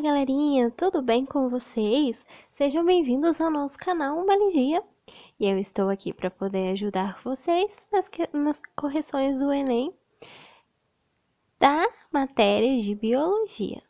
Fala galerinha, tudo bem com vocês? Sejam bem-vindos ao nosso canal Baligia. E eu estou aqui para poder ajudar vocês nas correções do Enem da matéria de Biologia.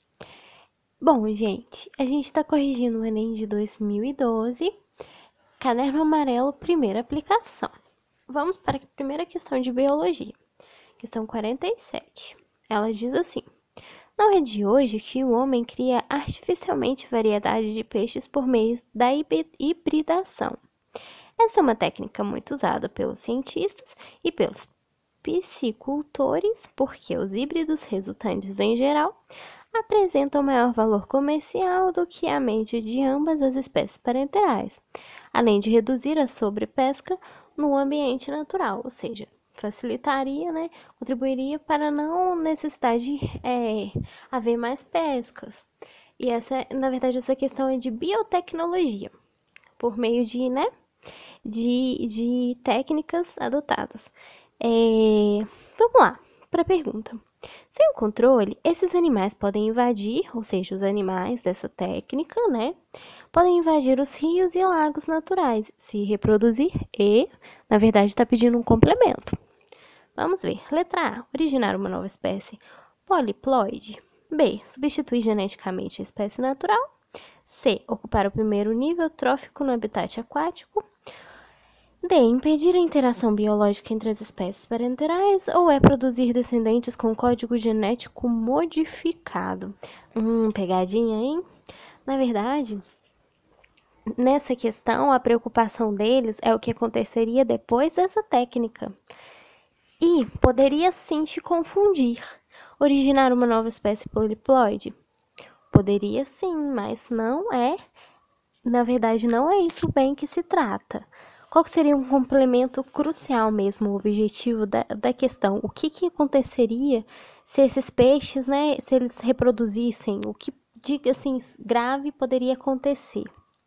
Bom, gente, a gente está corrigindo o Enem de 2012, caderno amarelo, primeira aplicação. Vamos para a primeira questão de Biologia, questão 47. Ela diz assim: não é de hoje que o homem cria artificialmente variedades de peixes por meio da hibridação. Essa é uma técnica muito usada pelos cientistas e pelos piscicultores, porque os híbridos resultantes, em geral, apresentam maior valor comercial do que a média de ambas as espécies parenterais, além de reduzir a sobrepesca no ambiente natural, ou seja, facilitaria, né, contribuiria para não necessitar de haver mais pescas. E na verdade, essa questão é de biotecnologia, por meio de, né, de técnicas adotadas. Vamos lá, para a pergunta. Sem o controle, esses animais podem invadir, ou seja, os animais dessa técnica, né, podem invadir os rios e lagos naturais, se reproduzir e, na verdade, está pedindo um complemento. Vamos ver. Letra A. Originar uma nova espécie poliploide. B. Substituir geneticamente a espécie natural. C. Ocupar o primeiro nível trófico no habitat aquático. D. Impedir a interação biológica entre as espécies parenterais. Ou E. Produzir descendentes com código genético modificado. Pegadinha, hein? Na verdade, nessa questão, a preocupação deles é o que aconteceria depois dessa técnica. E poderia sim te confundir. Originar uma nova espécie poliploide? Poderia sim, mas não é. Na verdade, não é isso bem que se trata. Qual seria um complemento crucial mesmo, o objetivo da questão? O que aconteceria se esses peixes, né, se eles reproduzissem? O que, diga assim, grave poderia acontecer?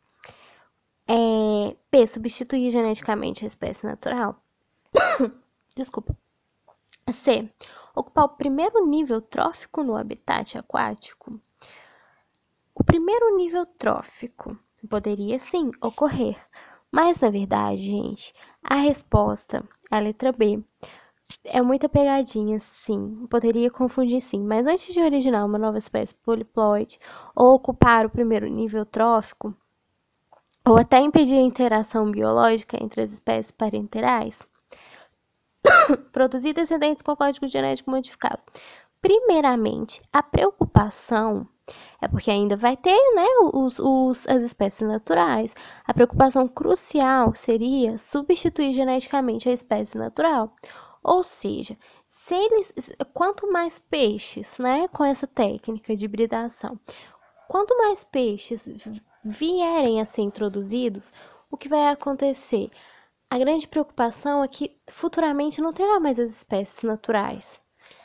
P. Substituir geneticamente a espécie natural. Desculpa. C. Ocupar o primeiro nível trófico no habitat aquático. O primeiro nível trófico poderia sim ocorrer, mas na verdade, gente, a resposta é a letra B. É muita pegadinha, sim, poderia confundir sim, mas antes de originar uma nova espécie poliploide ou ocupar o primeiro nível trófico, ou até impedir a interação biológica entre as espécies parenterais, produzir descendentes com código genético modificado. Primeiramente, a preocupação é porque ainda vai ter, né, as espécies naturais. A preocupação crucial seria substituir geneticamente a espécie natural. Ou seja, quanto mais peixes, né, com essa técnica de hibridação, quanto mais peixes vierem a ser introduzidos, o que vai acontecer? A grande preocupação é que futuramente não terá mais as espécies naturais.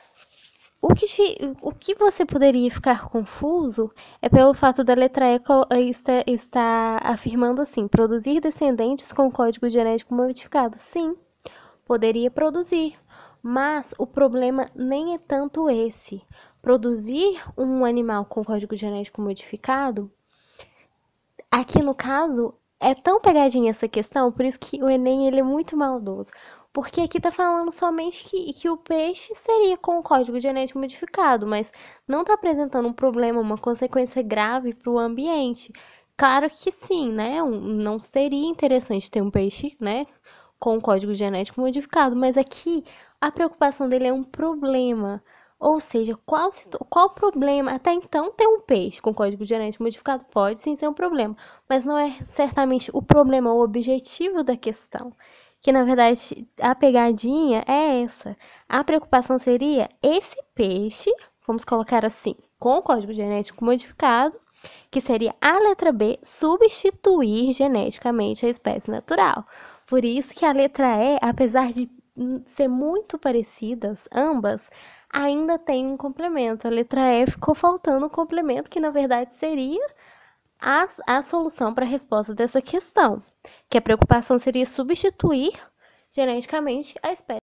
O que você poderia ficar confuso é pelo fato da letra E estar afirmando assim: produzir descendentes com código genético modificado. Sim, poderia produzir, mas o problema nem é tanto esse. Produzir um animal com código genético modificado, aqui no caso, é tão pegadinha essa questão, por isso que o Enem ele é muito maldoso. Porque aqui tá falando somente que o peixe seria com o código genético modificado, mas não tá apresentando um problema, uma consequência grave para o ambiente. Claro que sim, né? Não seria interessante ter um peixe, né, com o código genético modificado, mas aqui a preocupação dele é um problema. Ou seja, qual problema? Até então, ter um peixe com código genético modificado pode sim ser um problema, mas não é certamente o problema, o objetivo da questão. Que na verdade a pegadinha é essa. A preocupação seria esse peixe, vamos colocar assim, com código genético modificado, que seria a letra B, substituir geneticamente a espécie natural. Por isso que a letra E, apesar de ser muito parecidas, ambas, ainda tem um complemento. A letra E ficou faltando um complemento que, na verdade, seria a solução para a resposta dessa questão, que a preocupação seria substituir geneticamente a espécie.